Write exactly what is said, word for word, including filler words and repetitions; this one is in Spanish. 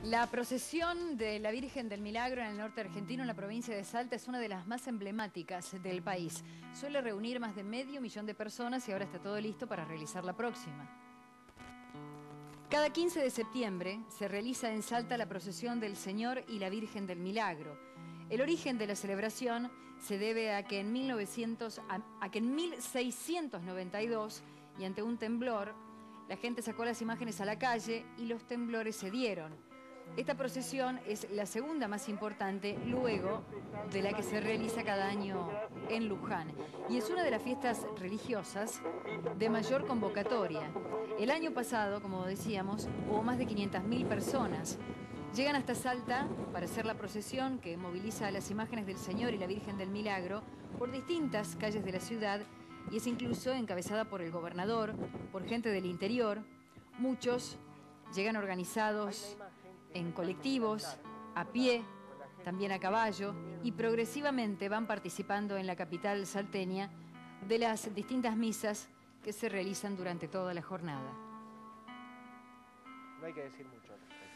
La procesión de la Virgen del Milagro en el norte argentino, en la provincia de Salta, es una de las más emblemáticas del país. Suele reunir más de medio millón de personas y ahora está todo listo para realizar la próxima. Cada quince de septiembre se realiza en Salta la procesión del Señor y la Virgen del Milagro. El origen de la celebración se debe a que en, mil novecientos, a, a que en mil seiscientos noventa y dos, y ante un temblor, la gente sacó las imágenes a la calle y los temblores cedieron. Esta procesión es la segunda más importante luego de la que se realiza cada año en Luján y es una de las fiestas religiosas de mayor convocatoria. El año pasado, como decíamos, hubo más de quinientas mil personas. Llegan hasta Salta para hacer la procesión que moviliza las imágenes del Señor y la Virgen del Milagro por distintas calles de la ciudad y es incluso encabezada por el gobernador, por gente del interior. Muchos llegan organizados en colectivos, a pie, también a caballo, y progresivamente van participando en la capital salteña de las distintas misas que se realizan durante toda la jornada. No hay que decir mucho.